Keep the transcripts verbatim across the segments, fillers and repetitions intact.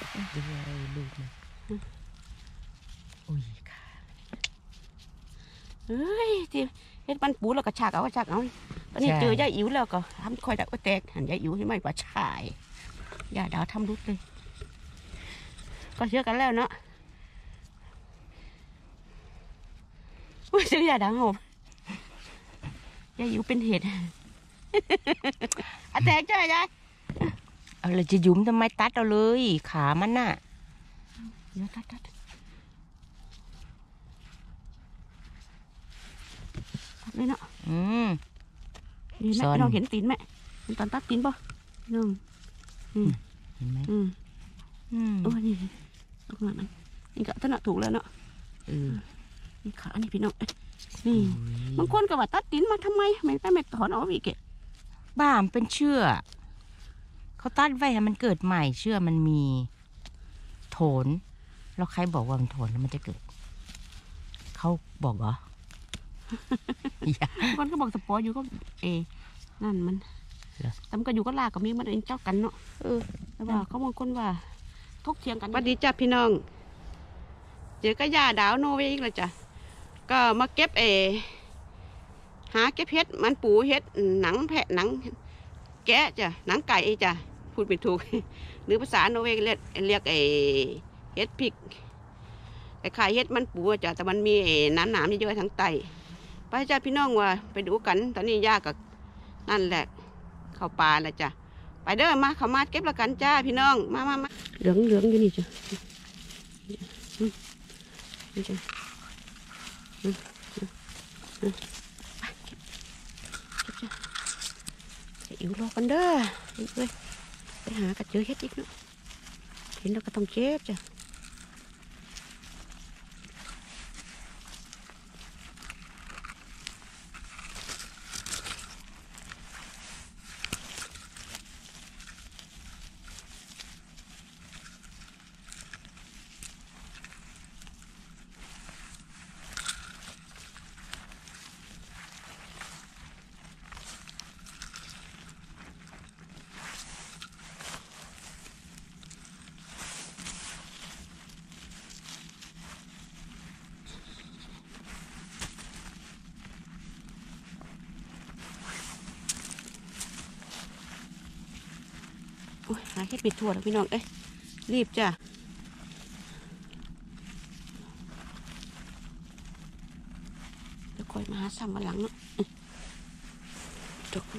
ดูอะไรลูกมันอุ้ยค่ะเฮ้ยที่เฮ็ดมันปูแล้วก็ฉากเอาฉากเอาตอนนี้เจอยายอิ๋วแล้วก็ทำคอยดักแตกหันยายอิ๋วให้ไม่กว่าชายยาดาวทำรุดเลยก็เชื่อกันแล้วเนาะว่าเชื่อยาดาวหอบยายอิ๋วเป็นเหตุอะแตกใช่ไหมยายเอาเลยจะยุ้มทำไมตัดเอาเลยขามันน่ะเดี๋ยวตัดตัดตัดเลยเนาะอืมนี่แม่เราเห็นตีนไหมเห็นตอนตัดตีนป่ะน้องอืมเห็นไหมอืมอืมโอ้นี่ตรงนั้นนี่ก็ถนัดถูกแล้วเนาะเออนี่ขานี่พี่น้องนี่บางคนก็ว่าตัดตีนมาทำไมไม่ได้ไม่ถอนออกอีกบ้ามเป็นเชื่อเขาตัดไว้ให้มันเกิดใหม่เชื่อมันมีโถนแล้วใครบอกว่ามันโถนแล้วมันจะเกิดเขาบอกเหรอคนก็บอกสปอร์อยู่ก็เอนั่นมันแต่มันก็อยู่ก็ลากับมีมันเองเจ้ากันเนาะเออแต่ว่าเขาบางคนว่าทกเถียงกันสวัสดีจ้ะพี่น้องเจอก็ยาดาวโนเวย์อีกแล้วจ้ะก็มาเก็บเอหาเก็บเห็ดมันปูเห็ดหนังแพะหนังแกะจ้ะหนังไก่จ้ะพูดไม่ถูกหรือภาษาโนเวย์เรียกเรียกเอเห็ดพริกแต่ขายเห็ดมันปูจ้ะแต่มันมีน้ำหนามเยอะๆทั้งไตไปจ้ะพี่น้องว่าไปดูกันตอนนี้ยากับนั่นแหละเข้าป่าแล้วจ้ะไปเด้อมาเข้ามาเก็บละกันจ้าพี่น้องมามามาเหลืองเหลืองอยู่นี่จ้ะนี่จ้ะเก็บจ้ะจะอิ่วรอกันเด้อเลยไปหากระเจอเฮ็ดอีกเนาะเห็นแล้วก็ต้องเก็บจ้ะหาเฮ็ดปิดถั่วแล้วพี่น้องเอ้ยรีบจ้ะเดี๋ยวคอยมาหาซ้ำวันหลังเนาะจบ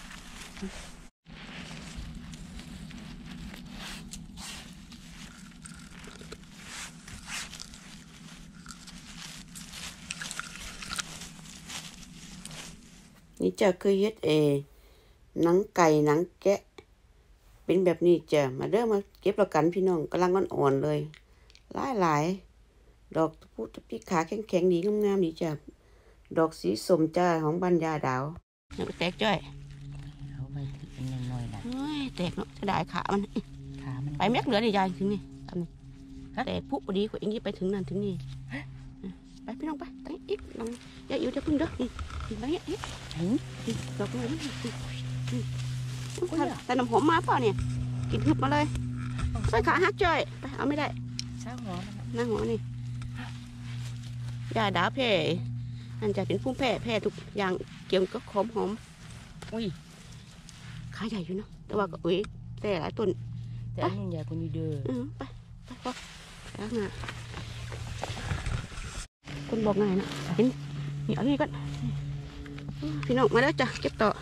นี่จะเคยเฮ็ดเอหนังไก่หนังแกะเป็นแบบนี้จ้ะมาเด้อมาเก็บแล้วกันพี่น้องกำลังอ่อนๆเลยหลายหลายดอกพุทธพิขาแข็งๆดีงามๆดีจ้ะดอกสีส้มจ้าของบรรยาดาวเนี่ยแตกจ้อยเอาไปถึงน้อยๆนะเฮ้ยแตกเนาะจะได้ขามันขามันไปแม็กเหลือนี่ยายถึงนี่ทำนี่แตกพุพอดีกว่าเองยี่ไปถึงนั่นถึงนี่ไปพี่น้องไปตั้งอีกน้องยายอิ๋วจะพึ่งเด้อนี่ไปเนี่ยนี่ดอกเลยแต่น้ำหอมมาเปล่าเนี่ยกินฮึบมาเลยไปขาหักจ้อยไปเอาไม่ได้ช่างหัวมันนั่งหัวนี่ยาดาแผ่นั่นจะเป็นพุ่มแผ่แผ่ทุกอย่างเกี่ยวกับหอมหอมอุ้ยขาใหญ่อยู่เนาะแต่ว่าก็อุ้ยแต่หลายต้นแต่อันนี้ใหญ่กว่านี้เด้อไปไปพอแล้วไงคนบอกไงนะเห็นนี่เอานี่ก่อนพี่น้องมาแล้วจ้ะเก็บต่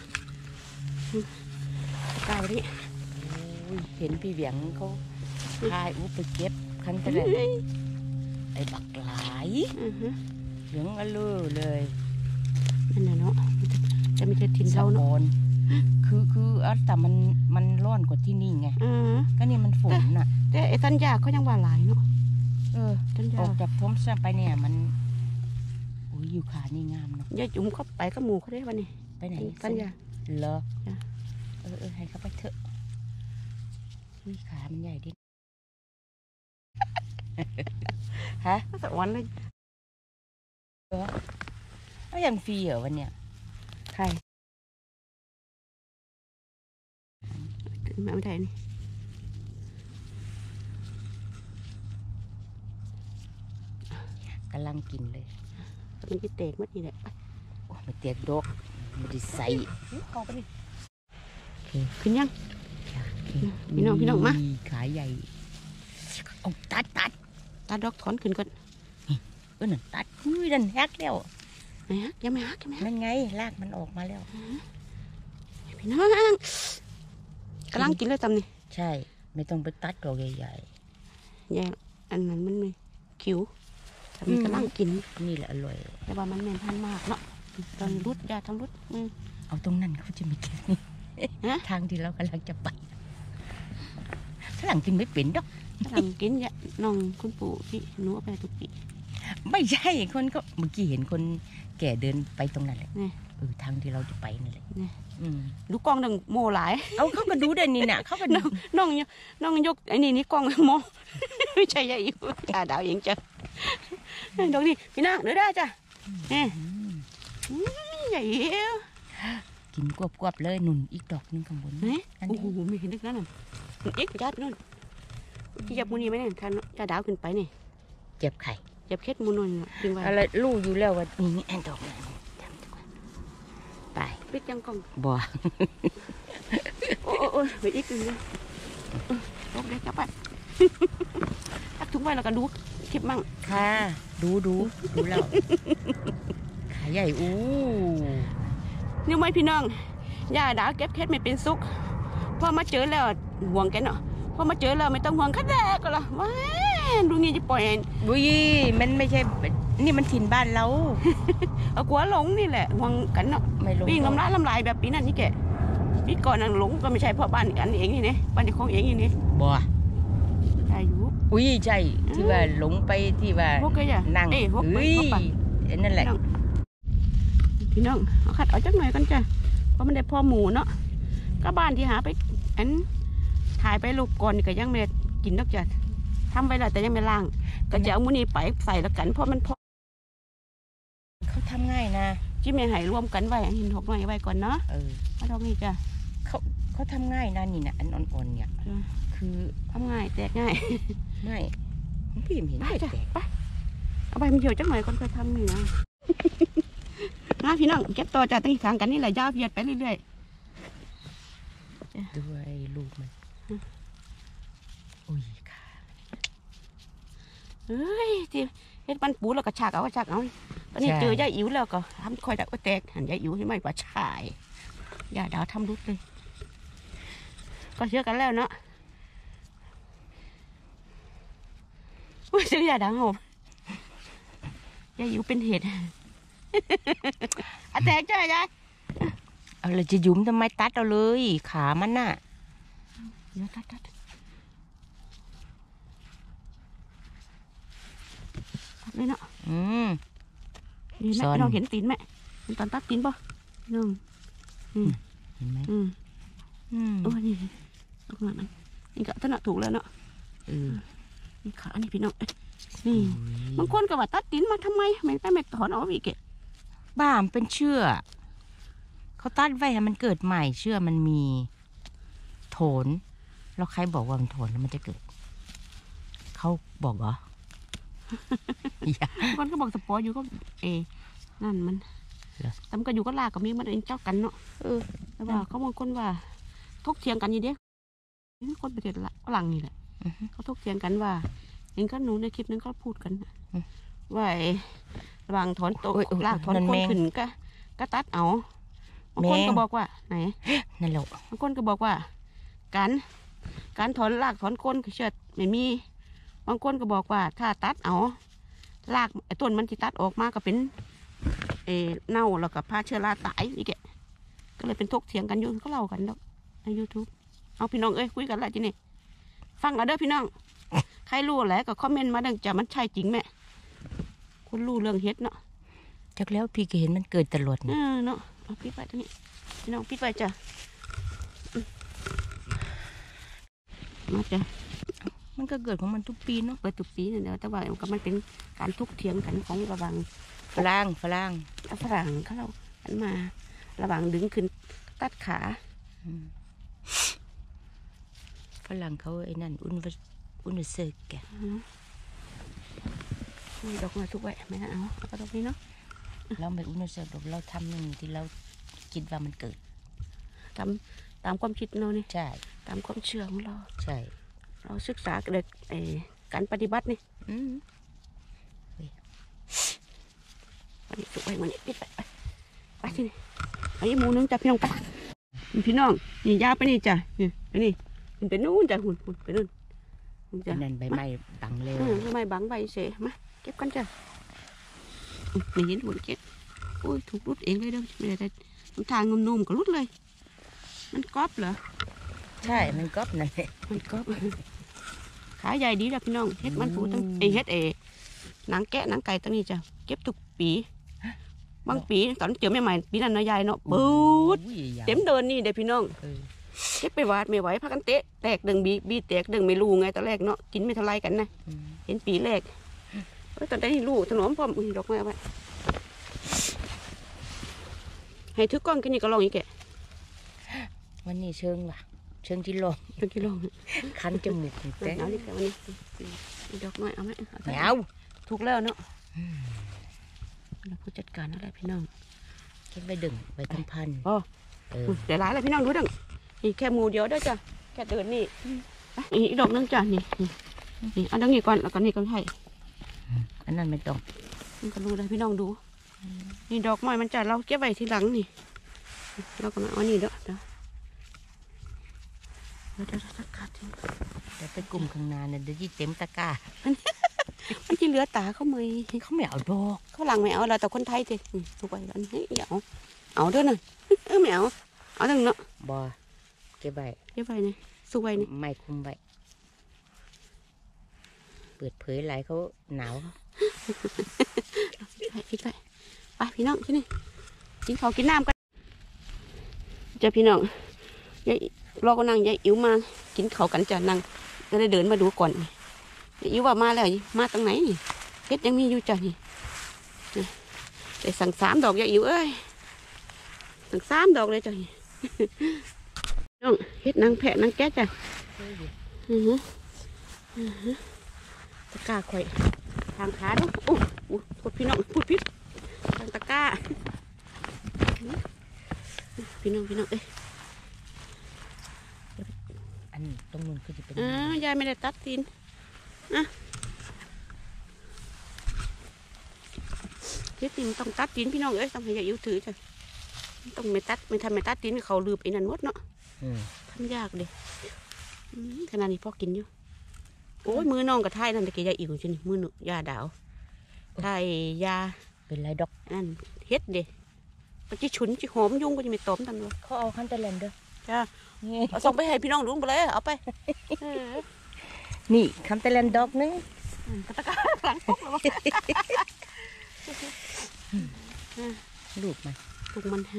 อกาวนี่เห็นพี่เบียงเขาพายอุปเก็บคันตะเลไอ้บักหลายเหลืองอลือเลยนั่นน่ะเนาะจะมีเททินเท่าเนาะคือคืออัแต่มันมันร้อนกว่าที่นี่ไงก็นี่มันฝนน่ะแต่ไอ้ตันยาเขายังว่าหลายเนาะเออตันยาออกจากท้องเส้นไปเนี่ยมันอุ้ยอยู่ขานี่งามเนาะยายจุ๋มเขาไปกับหมูเขาได้วันนี้ไปไหนตันยาเหรอเออเออให้เขาไปเถอะอุ้ยขามันใหญ่ดิฮะสวรรค์เลยเออก็ยังฟรีเหรอวันเนี้ยใครมาไม่ได้นี่กำลังกินเลยมันจะแตกมัดนี่แหละโอ้มันแตกดอกมันจะใส่เข้าไปดิขึ้นยังพี่น้องพี่น้องมาขาใหญ่เอาตัดตัดตัดดอกถอนขึ้นก่อนเออนั่นตัดอุ้ยนั่นฮักแล้วไม่ฮักยังไม่ฮักยังไม่ฮักนั่นไงรากมันออกมาแล้วพี่น้องกำลังกินเลยตำนี่ใช่ไม่ต้องไปตัดดอกใหญ่ใหญ่ใหญ่อันนั้นมันไม่คิ้วทำกำลังกินนี่แหละอร่อยแต่ว่ามันแม่นพันมากเนาะตอนรุดยาทำรุดมือเอาตรงนั้นเขาจะมีกินนี่ทางที่เรากำลังจะไปฝรั่งกินไม่เป็นดอกฝรั่งกินเนี่ยน้องคุณปู่พี่หนูเอาไปทุกปีไม่ใช่คนก็เมื่อกี้เห็นคนแก่เดินไปตรงนั้นแหละเออทางที่เราจะไปนั่นแหละดูกล้องดังโมหลายเอาเขาก็ดูเด่นนี่น่ะเขาก็น้องน้องน้องยกไอ้นี่นี่กล้องโมไม่ใช่ใหญ่อยู่จ่าดาวเองจ้ะดอกนี่พี่น้องเดี๋ยวได้จ้ะนี่ใหญ่กินกวบๆเลยหนุนอีกดอกนึงข้างบนนี่โอ้โหมีเห็นนึกนั่นน่ะอีกจัดนู่นที่จับมูนี่ไหมเนี่ยท่านจ่าดาวขึ้นไปนี่เจ็บไข่เจ็บเคสมูนนจริงว่าอะไรลู่อยู่แล้วว่านี่แอนดอกไปปิดยังกล้องบ่โอ้โอ้ไปอีกนึงเลยลงเด็กจับไปตักถุงไว้แล้วก็ดูคลิปมั่งค่ะดูดูดูแล้วขาใหญ่อู้นี่ไหมพี่น้องย่าดาวเก็บเคสไม่เป็นสุกพอมาเจอแล้วห่วงแกเนาะพอมาเจอแล้วไม่ต้องห่วงขั้นแรกก็ละว้าดูนี่จะปล่อยบุยมันไม่ใช่นี่มันถิ่นบ้านเราเอากลัวหลงนี่แหละห่วงกันเนาะวิ่งลำลายลำลายแบบปีนั้นนี่แกปีก่อนนั่งหลงก็ไม่ใช่เพราะบ้านกันเองนี่เนี่ยบ้านของเองนี่บ่ใช่อยู่อุ้ยใช่ที่ว่าหลงไปที่ว่านั่งเอ้ยนั่นแหละพี่น้องเอาขัดเอาจักหน่อยกันจ้ะเพราะมันได้พ่อหมูเนาะก็บ้านที่หาไปอันถ่ายไปลูกก่อนก็ยังไม่กินนอกจากทำไปแล้วแต่ยังไม่ล้างก็จะเอามูนี่ไปใส่แล้วกันเพราะมันพอเขาทำง่ายนะที่แม่หายรวมกันไว้หินหกหน่อยไว้ก่อนเนาะเออมาทำนี่จ้ะเขาเขาทำง่ายนะนี่นะอันอ่อนๆเนี่ยคือทำง่ายแตกง่ายง่ายพี่เห็นไปจ้ะไปเอาไปมันเยอะจังหน่อยก่อนค่อยทำนี่นะนะพี่น้องเก็บตัวจากตั้งทางกันนี่แหละยาวเพียดไปเรื่อยๆด้วยลูกมันอุ้ยค่ะเฮ้ยที่เฮ็ดมันปูแล้วก็ฉากเอาฉากเอาตอนนี้เจอยาอิ๋วแล้วก็ทำคอยดักแตกหันยาอิ๋วให้ไม่กว่าชายยาดาวทำรุดเลยก็เชื่อกันแล้วเนาะว่าซื้อยาดาวหอบยาอิ๋วเป็นเหตุอะแตกใช่ไหมยายเอาเลยจะยุ่มทำไมตัดเอาเลยขามันน่ะเดี๋ยวตัดตัดตัดเลยเนาะอืมนี่แม่เราเห็นตีนไหมเห็นตอนตัดตีนป่ะน้องอืมเห็นไหมอืมอืมโอ้นี่ตรงนั้นนี่ก็ถนัดถูกแล้วเนาะเออนี่ขานี่พี่น้องนี่บางคนก็ว่าตัดตีนมาทำไมไม่ได้ไม่ถอนออกอีกบ้ามเป็นเชื่อเขาตัดไว้ให้มันเกิดใหม่เชื่อมันมีโถนแล้วใครบอกว่ามันโถนแล้วมันจะเกิดเขาบอกเหรอคนก็บอกสปอร์อยู่ก็เอนั่นมันแต่มันก็อยู่ก็ลากับมีมันเองเจ้ากันเนาะเออแต่ว่าเขาบางคนว่าทกเถียงกันอยู่เด้คนประเทศละฝรั่งนี่แหละเขาทกเถียงกันว่าเองก็หนูในคลิปนึงเขาพูดกันว่าระหว่างถอนโตลากถอนคนขึ้นก็ก็ตัดเอาบางคนก็บอกว่าไหนนั่นแหละบางคนก็บอกว่าการการถอนลากถอนก้นเชือดไม่มีบางคนก็บอกว่าถ้าตัดเอาลากไอ้ต้นมันที่ตัดออกมาก็เป็นเอเน่าแล้วก็พาเชื้อราตายอีกแกก็เลยเป็นทกเถียงกันอยู่ก็เล่ากันแล้วในยูทูบเอาพี่น้องเอ้ยคุยกันแล้วทีนี้ฟังเอาเด้อพี่น้องใครรู้อะไรก็คอมเมนต์มาดังจะมันใช่จริงไหมคุณรู้เรื่องเฮ็ดเนาะจากแล้วพี่ก็เห็นมันเกิดตลอดเออเนาะเอาปิดไว้ตรงนี้พี่น้องปิดไว้จ้ะมาจ้ะมันก็เกิดของมันทุกปีเนาะเปิดทุกปีเนี่ยแต่ว่าก็มันเป็นการทุกเถียงกันของระหว่างฝรั่งฝรั่งฝรั่งเขาเราอันมาระหว่างดึงขึ้นตัดขาฝรั่งเขาไอ้นั่นอุนอุนเซกแกดอกมาทุกไว้ไม่น่าเอาเอาดอกนี้เนาะเราไม่อุ้นเสดเราทำหนึ่งที่เราคิดว่ามันเกิดตามตามความคิดเราเนี่ยใช่ตามความเชื่อของเราใช่เราศึกษาเด็กไอ้การปฏิบัตินี่อืมวันนี้สุกไปวันนี้ปิดไปไปที่นี่ไอ้หมูนึงจ้ะพี่น้องไปพี่น้องนี่ยาวไปนี่จ้ะนี่ไปนี่มันเป็นนู่นจ้ะหุ่นหุ่นไปนู่นจ้ะนั่นใบไม้บังเร็วใบไม้บังใบเสมาเก็บกันจ้ะไม่เห็นหุ่นเก็บโอ้ยถูกรุดเองเลยเด้อไม่ได้แต่ทางนุ่มๆก็รุดเลยมันก๊อบเหรอใช่มันก๊อบนั่นแหละมันก๊อบขาใหญ่ดีจ้ะพี่น้องเฮ็ดมันปูตั้งเอเฮ็ดเอหนังแกะหนังไก่ตั้งนี้จ้ะเก็บทุกปีบางปีตอนเจอใหม่ๆปีนั้นนายายเนาะปื๊ดเต็มเดินนี่เด็กพี่น้องเก็บไปวาดไม่ไหวพักกันเตะแตกดึงบีบีแตกดึงไม่รู้ไงตอนแรกเนาะกินไม่เท่าไรกันนะเห็นปีแรกเอ้ยตอนได้ลูกถนอมพร้อมดอกไม้ไว้ให้ทึกก้อนกันนี่ก็ลองอีกแกวันนี้เชิงว่ะเชิงที่ลองเชิงที่ลองคันจมูกแต่เอาดิแกวันนี้ดอกน้อยเอาไหมเอาถูกแล้วเนาะเราผู้จัดการอะไรพี่น้องเก็บไปดึงไปทำพันอ๋อเดี๋ยวร้ายเลยพี่น้องดูดึงนี่แค่หมูเดียวด้วยจ้ะแค่เดินนี่อีกดอกนึงจ้ะนี่นี่เอาดังนี้ก่อนแล้วก็นี่ก็ให้อันนั้นไม่ต้องมันก็ดูเลยพี่น้องดูนี่ดอกไม้มันจะเราเก็บไว้ทีหลังนี่เราก็มาเอานี่เด้อเดี๋ยวเดี๋ยวจะตะกร้าทิ้งเดี๋ยวไปกลุ่มข้างหน้าเนี่ยเดี๋ยวที่เต็มตะกร้ามันที่เหลือตาเขาไม่เขาไม่เอาดอกเขาหลังไม่เอาเราแต่คนไทยสิถูกไปกันเฮ้ยเอาเอาด้วยน่ะเออไม่เอาเอาทั้งเนาะบ่เก็บใบเก็บใบนี่สู้ใบนี่ไม่คุมใบเปิดเผยไหลเขาหนาวไปไปไปพี่น้องที่นี่กินข้าวกินน้ำกันจะพี่น้องยายรอก็นั่งยายอิ๋วมากินข้าวกันจะนั่งก็ได้เดินมาดูก่อนยายอิ๋วว่ามาแล้วมาตรงไหนนี่เพชรยังมีอยู่จ้ะนี่แต่สั่งสามดอกยายอิ๋วเอ้ยสั่งสามดอกเลยจ้ะนี่น้องเฮ็ดนางแพะนางแก๊สจ้ะอือฮึอือฮึตะกร้าข่อยทางขาดูโอ้โหพูดพี่น้องพูดพิษทางตะกร้าพี่น้องพี่น้องเอ้ยอันตรงนู้นคือจะเป็นอ่ายายไม่ได้ตัดตีนอ่ะที่ตีนต้องตัดตีนพี่น้องเอ้ยต้องให้ยายอิ๋วถือจ้ะต้องไม่ตัดไม่ทำไม่ตัดตีนเขาลืมไอ้นั่นหมดเนาะทำยากเด็ขนาดนี้พ่อกินอยู่โอ้ยมือน้องกับไทยนั่นตะกี้ยาอิ๋วใช่ไหมมือหนูยาดาวไทยยาเป็นไรดอกนั่นเฮ็ดเด็มันจะฉุนจะหอมยุ่งก็จะไม่ต้มทันเลยเขาเอาขั้นตะเลนเด้อจ้าเอาส่งไปให้พี่น้องดูไปเลยเอาไปนี่ขั้นตะเลนดอกนึงตะกร้าหลังปุ๊บแล้วลูกมันลูกมัน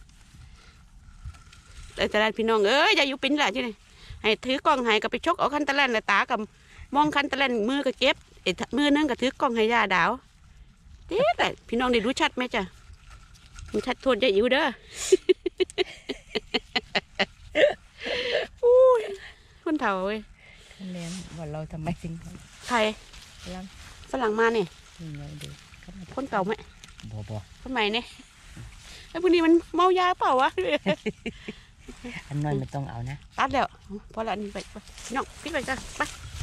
แต่แต่พี่น้องเอ้ยยาอยู่ปิ้นแหละใช่ไหมให้ถือกล้องให้กับไปชกเอาคันตะแลนเลยตากับมองคันตะแลนมือก็เก็บไอ้มือนั่งก็ถือกล้องให้ยาดาวเจ๊แต่พี่น้องได้รู้ชัดไหมจ้ะมันชัดโทษยายอิ๋วเด้ออุ้ยคนเฒ่าเว้ยเลี้ยงว่าเราทำไมถึงใครฝรั่งฝรั่งมาเนี่ยคนเก่าไหมบ่บ่คนใหม่เนี่ยไอ้พวกนี้มันเมายาเปล่าวะอันน้อยไม่ต้องเอานะตัดแล้วพอละนี่ไปไปน้องปิดไปจ้ะไป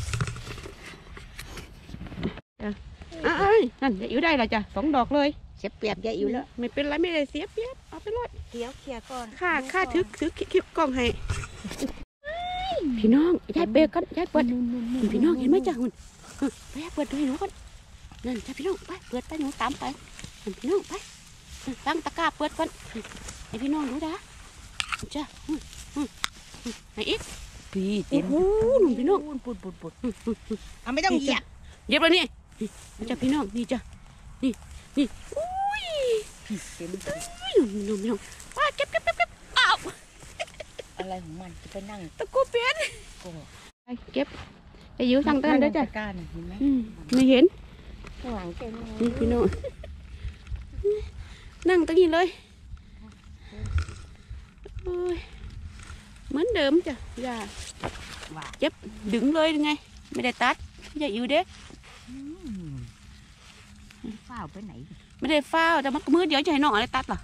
อ้ายนั่นยายอิ๋วได้ละจ้ะสองดอกเลยเสียเปรียบยายอิ๋วแล้วไม่เป็นไรไม่ได้เสียเปรียบเอาไปเลยเดี๋ยวเคลียร์ก่อนค่าค่าถือถือคลิปกล้องให้พี่น้องยายเปิดกันยายเปิดพี่น้องเห็นไหมจ้ะคุณไปเปิดให้หนูก่อนนั่นจ้ะพี่น้องไปเปิดไปหนูตามไปพี่น้องไปตั้งตะกร้าเปิดก่อนให้พี่น้องดูนะจ้ะไหนอีกปีเต็มโอ้โหหนุ่มพี่น้องปุดปุดปุดเอาไม่ต้องเหยียบเหยียบเลยนี่จ้ะพี่น้องนี่จ้ะนี่นี่อุ้ยเต็มหนุ่มพี่น้องว้าเก็บเก็บเก็บเก็บอ้าวอะไรของมันจะไปนั่งตะกูเปลี่ยนเก็บไปยื้อทางเต้นด้วยจ้ะการเห็นไหมไม่เห็นข้างหลังเต็มนี่พี่น้องนั่งตรงนี้เลยเหมือนเดิมจ้ะอย่าเจ็บดึงเลยไงไม่ได้ตัดอย่าอยู่เด้ฝ้าวไปไหนไม่ได้ฝ้าวแต่มันมือเดียวจะให้น้องอะไรตัดหรอ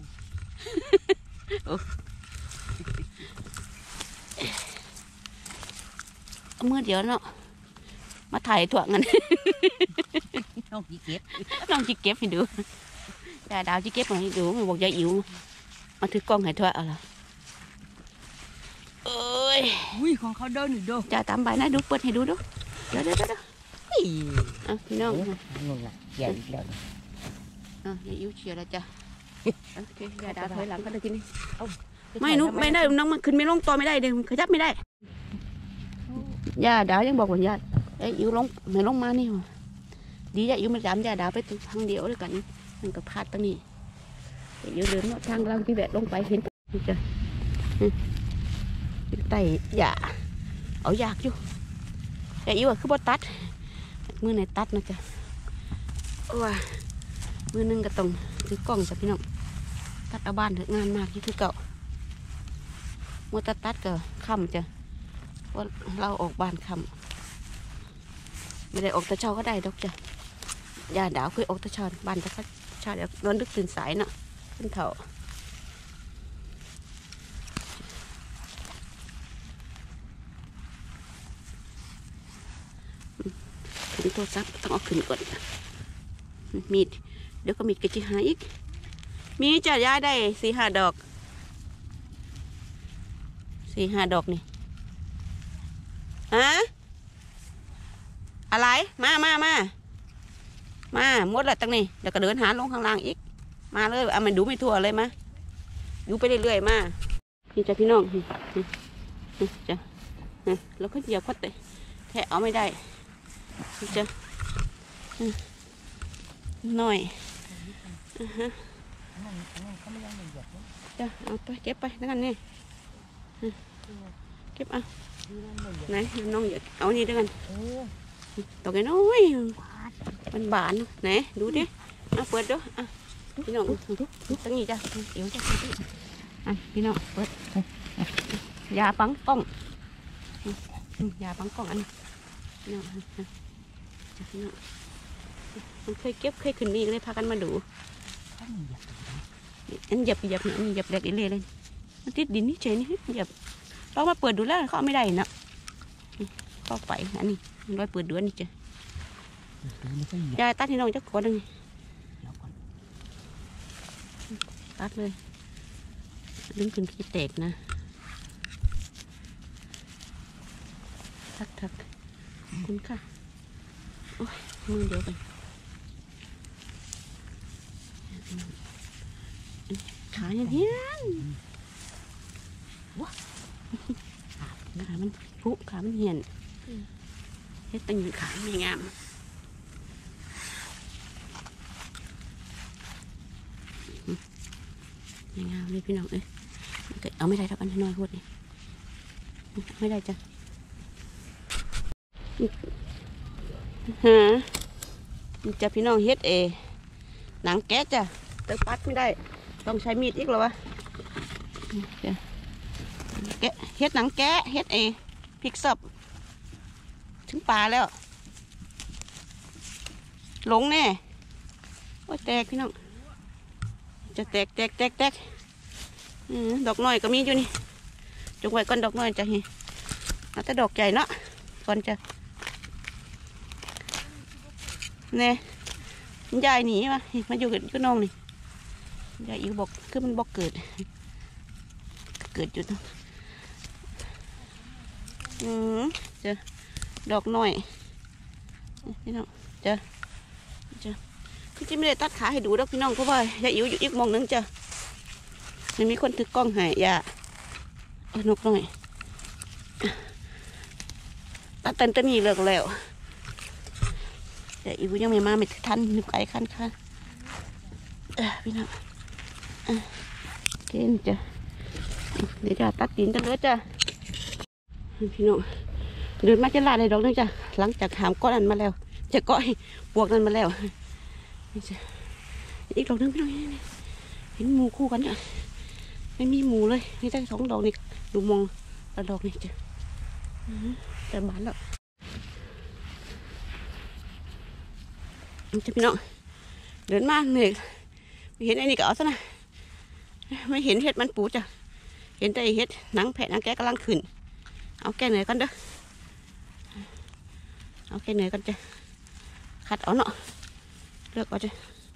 มือเดียวเนาะมาถ่ายถั่วเงินน้องจีเก็บน้องจีเก็บให้ดูยาดาวจีเก็บมาให้ดูมันบอกยาอิ๋วมาถือกล้องให้ถั่วเอาละเอ้ยอุ้ยของเขาเดินหนึ่งดูจะตามใบนะดูเปิดให้ดูดูเดี๋ยวเดี๋ยวเดี๋ยวอ่ะพี่น้องนู่นแหละใหญ่แล้วอ่ะยาอิ๋วเชียร์แล้วจ้ะโอเคยาดาวถอยหลังก็ได้ทีนี้ไม่นุ๊กไม่ได้น้องมันขึ้นไม่ลงตัวไม่ได้เดี๋ยวขยับไม่ได้ยาดาวยังบอกว่ายาไอ้อิ๋วลงไม่ลงมานี่ดียาอิ๋วมันจำยาดาวไปทางเดียวด้วยกันมันก็พลาดตรงนี้อิ๋วเดินทางเราที่แบะลงไปเห็นจ้ะไต่ยาเอายากอยู่ยาอิ๋วคือบดตัดมือไหนตัดนะจ๊ะว้ามือนึงก็ต้องถือกล้องจ้ะพี่น้องตัดเอาบ้านถึงงานมากที่คือเก่ามัวตัดตัดก็ค่ำจ้ะว่าเราออกบ้านค่ำไม่ได้ออกตะเช้าก็ได้ดอกจ้ะยาดาวเคยออกตะเช้าบ้านตะเช้าเดี๋ยวนอนดึกตื่นสายน่ะขึ้นเถาขึ้นโทรศัพท์ต้องเอาขึ้นก่อนมีดเดี๋ยวก็มีดกระจิหายอีกมีจะย้ายได้สี่ห้าดอกสี่ห้าดอกนี่ฮะอะไรมามามามาหมดละตั้งนี่เดี๋ยวก็เดินหาลงข้างล่างอีกมาเลยเอามันดูไม่ทั่วเลยมาดูไปเรื่อยๆมานี่จ้ะพี่น้องจ้ะแล้วก็เหยียบก็เตะแทะเอาไม่ได้จ้ะหน่อยจ้ะเอาไปเก็บไปนั่นนี่เก็บเอาไหนน้องอยากเอานี่ด้วยกันตัวแกน้อยมันบานไหนดูดิเอาเปิดดูอ่ะพี่น้องตั้งนี้จ้ะเดี๋ยวจ้ะอ่ะพี่น้องเปิดยาปังกล้องยาปังกล้องอันนี้พี่น้องจ้ะพี่น้องมันเคยเก็บเคยขึ้นนี่เลยพากันมาดูอันหยับหยับนี่หยับแหลกเลยเลยมันติดดินนี่เฉยนี่หยับเรามาเปิดดูแล้วเขาไม่ได้นะเข้าไปอันนี้ร้อยเปิดดูนี่จ้ะยายตัดให้น้องจักคนนึงตัดเลยดึงขึ้นขี้แตกนะทักทักคุณค่ะโอ้ยมือเดียวกันขาอย่างนี้ว้าขามันผุขามันเหี่ยนเฮ็ดตั้งอยู่ขาไม่งามไม่งามเลยพี่น้องเอ้ยเอาไม่ได้ทักอันน้อยพูดนี่ไม่ได้จ้ะฮะจะพี่น้องเฮ็ดเอหนังแก๊สจ้ะแต่ปัดไม่ได้ต้องใช้มีดอีกหรอวะแกะเฮ็ดหนังแกะเฮ็ดเอพริกสับถึงปลาแล้วหลงแน่โอ้ยแตกพี่น้องจะแตกแตกแตกแตกดอกน้อยก็มีอยู่นี่จงไว้ก่อนดอกน้อยจะเห็นเอาแต่ดอกใหญ่เนาะก่อนจะเน่ยายหนีมามาอยู่กับก็น้องนี่ยายอิ๋วบอกคือมันบอกเกิดเกิดอยู่ตรงอืมเจอดอกหน่อยพี่น้องเจอเจอพี่จิไม่ได้ตัดขาให้ดูดอกพี่น้องเพราะว่ายายอิ๋วอยู่อีกมองนึงเจอมันมีคนถือกล้องหายยาเออนกหน่อยตัดเต็นต้นนี้เลิกแล้วยายอิ๋วยังไม่มาไม่ทันนึกไก่คันคันพี่น้องเก่งจ้ะเดี๋ยวจะตัดดินกันเลยจ้ะพี่น้องเดินมาจะลาเลยดอกนึงจ้ะหลังจากหามก้อนนั้นมาแล้วจะก้อยปวกนั้นมาแล้วนี่จ้ะอีกดอกนึงพี่น้องเห็นหมูคู่กันจ้ะไม่มีหมูเลยนี่ได้สองดอกนี่ดูมองละดอกนี่จ้ะแต่บานแล้วจะพี่น้องเดินมาเหนื่อยไม่เห็นไอ้นี่ก็เอาซะนะไม่เห็นเห็ดมันปูจ้ะเห็นแต่เห็ดหนังแผะหนังแกะกำลังขึ้นเอาแกเหนื่อยกันเด้อเอาแกเหนื่อยกันจ้ะขัดเอาเนาะเลือกเอาจ้ะ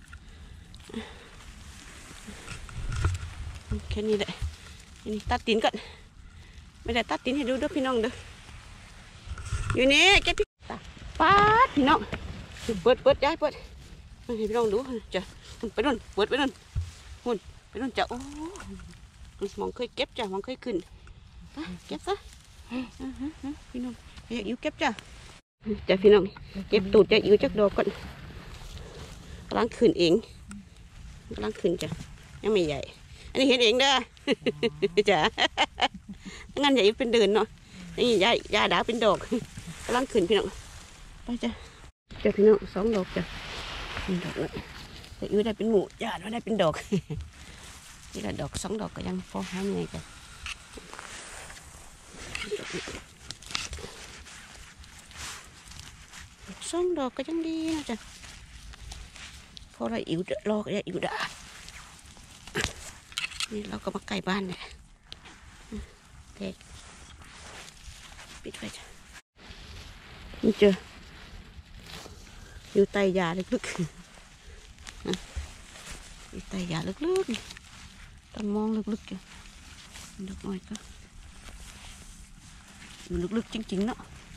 แค่นี้แหละนี่ตัดตีนก่อนไม่ได้ตัดตีนให้ดูเด้อพี่น้องเด้ออยู่นี่แกพี่ป้าพี่น้องเปิดเปิดย้ายเปิดให้พี่น้องดูจ้ะไปนู่นเปิดไปนู่นหุ่นไปนู่นจ้ะโอ้มองเคยเก็บจ้ะมองเคยขึ้นเก็บซะพี่น้องอยากอยู่เก็บจ้ะจ้ะพี่น้องเก็บตูดจะอยู่จักดอกก่อนกำลังขึ้นเองกำลังขึ้นจ้ะยังไม่ใหญ่อันนี้เห็นเองเด้อจ้ะงั้นใหญ่เป็นเดินเนาะนี่ยายยาดาเป็นดอกกำลังขึ้นพี่น้องไปจ้ะจ้ะพี่น้องสองดอกจ้ะดอกเลยแต่อยู่ได้เป็นหมู่ยาดได้เป็นดอกนี่ละดอกสองดอกก็ยังพอหาไงจ้ะสองดอกก็ยังดีนะจ้ะพอเราอิ๋วรอก็จะอิ๋วด่านี่เราก็มาใกล้บ้านเนี่ยเด็กปิดไฟจ้ะนี่เจออยู่ใต้ยาลึกๆอยู่ใต้ยาลึกๆต้องมองลึกๆจ้ะดอกน้อยก็อยู่ลึกๆจริงๆเนาะ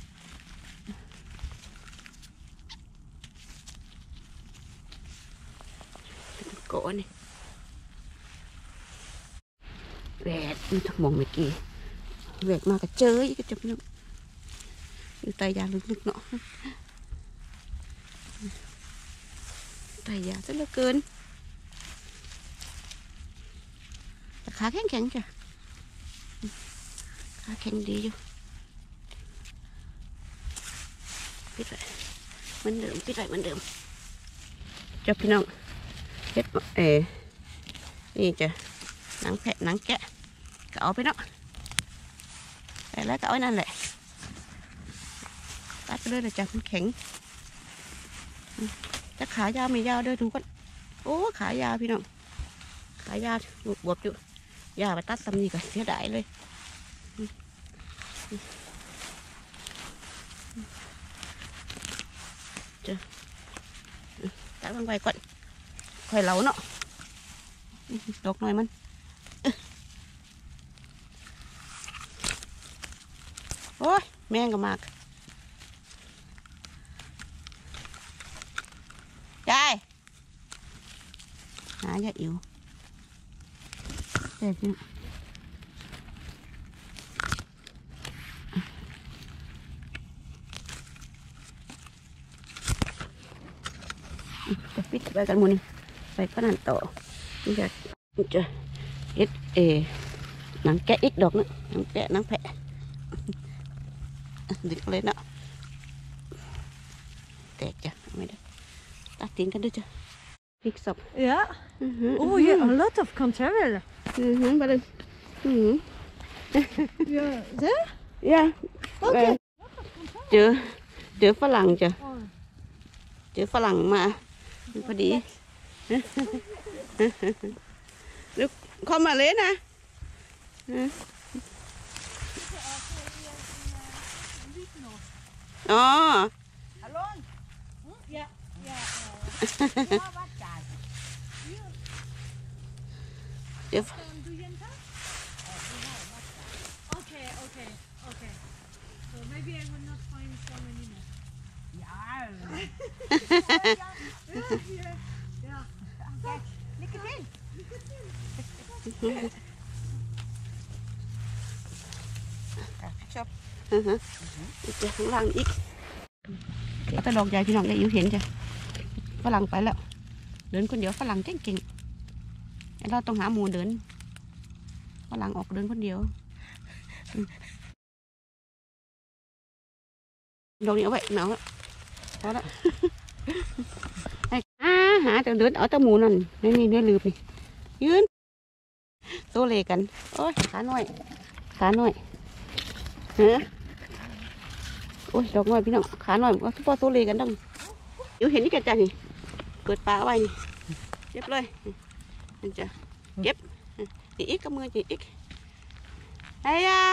โกะนี่แหวกมันทั้งมองเมื่อกี้แหวกมากระเจยก็จะพี่น้องอยู่ใต้ยาลึกๆเนาะใต้ยาซะเหลือเกินแต่ขาแข็งๆจ้ะขาแข็งดีอยู่ปิดไว้เหมือนเดิมปิดไว้เหมือนเดิมจ้ะพี่น้องเฮ็ดเอ๋นี่จ้ะหนังแพะหนังแกะก็เอาไปเนาะแต่แล้วก็เอาไว้นั่นแหละตัดไปเลยนะจ้ะมันแข็งจะขายาวไม่ยาวด้วยดูกันโอ้ขายาวพี่น้องขายาวบวบบวบอยู่ยาไปตัดซ้ำนี่ก็เสียดายเลยจ้ะตัดลงไปก่อนค่อยเหลาเนาะดอกหน่อยมันโอ้ยแมงก็มากยายหายาอิ๋วเด็ดเนี่ยจะปิดไปกันหมดนี่ไปก็นั่นต่อนี่จะจะเอ็ดเอหนังแกะอีกดอกนึงหนังแกะหนังแพะดึกเลยเนาะแตกจ้ะไม่ได้ตัดตีนกันด้วยจ้ะพริกสับ Ja. Oh, yeah, a lot of conservel. อือหือไปเลยอือหือ Ja, there? ย่า Okay. เจอเจอฝรั่งจ้ะเจอฝรั่งมาพอดีลูกเข้ามาเลยนะอ๋อ Alone? Ja, ja. เดี๋ยว Okay, okay, okay. So maybe I will not find so many nests. Yeah. Yeah, yeah. Okay. Nicotine. Nicotine. ชอบอือฮะเจอข้างล่างอีกเดี๋ยวตะดอกใหญ่พี่น้องได้อยู่เห็นจ้ะฝรั่งไปแล้วเดินคนเดียวฝรั่งเก่งๆเราต้องหาหมูเดินฝรั่งออกเดินคนเดียวดอกนี้เอาไว้หนาวแล้วพอแล้วอ่าหาแต่เดินเอาแต่หมูนั่นนี่นี่เนื้อลืบนี่ยืนโซเลกันโอ้ยขาหน่อยขาหน่อยเฮ้ยโอ้ยดอกน้อยพี่น้องขาหน่อยก็ทุกพอโซเลกันดังอยู่เห็นนี่กันจ้ะนี่เปิดปลาเอาไว้นี่เก็บเลยมันจะเก็บนี่อีกกับมือนี่อีกไอ้ยา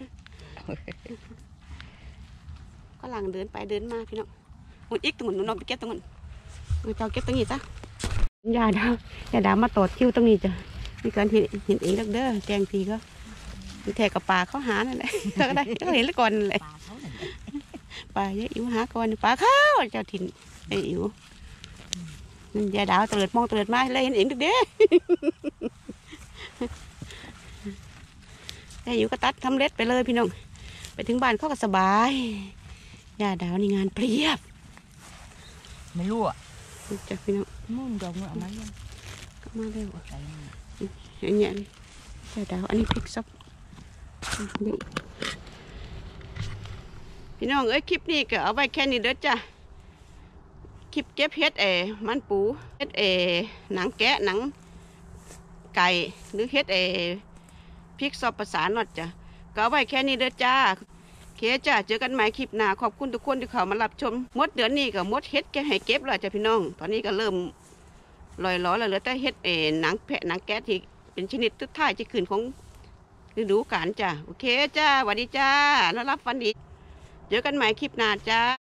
ก็หลังเดินไปเดินมาพี่น้องหุ่นอีกตรงนู้นน้องไปเก็บตรงนู้นมือเจ้าเก็บตรงนี้จ้ะยาดาวยาดาวมาตอดคิวตรงนี้จ้ะมีการเห็นเห็นเองเด้อแกงทีก็แทกกับปลาเขาหานั่นแหละก็ได้ก็เห็นแล้วก่อนนั่นแหละปลาเยอะอิ๋วหาก่อนปลาข้าวเจ้าถิ่นไอ้อิ๋วนั่นยาดาวเตลิดมองเตลิดมาเลยเห็นเองเด้อไอ้อิ๋วก็ตัดทำเล็ดไปเลยพี่น้องไปถึงบ้านเขาก็สบายยาดาวนี่งานเปรียบไม่รู้อ่ะจ้ะพี่น้องมุ่นดอกเงือกมายังก็มาเร็วใส่อย่างเงี้ยเลยยาดาวอันนี้พริกซับนี่พี่น้องเอ้ยคลิปนี้ก็เอาไว้แค่นี้เด้อจ้ะคลิปเก็บเห็ดเอมันปูเห็ดเอหนังแกะหนังไก่หรือเห็ดเอพริกซอบประสานหนอดจ้ะก็เอาไว้แค่นี้เด้อจ้าเคจ้าเจอกันใหม่คลิปหน้าขอบคุณทุกคนที่เข้ามารับชมมดเดือนนี้ก็มดเห็ดแกให้เก็บแล้วจ้ะพี่น้องตอนนี้ก็เริ่มลอยล้อแล้วเหลือแต่เห็ดเอหนังแพะหนังแกะที่เป็นชนิดทุดท้ายที่ขึ้นของฤดูกาลจ้ะโอเคจ้าสวัสดีจ้านอนรับฝันดีเจอกันใหม่คลิปหน้าจ้า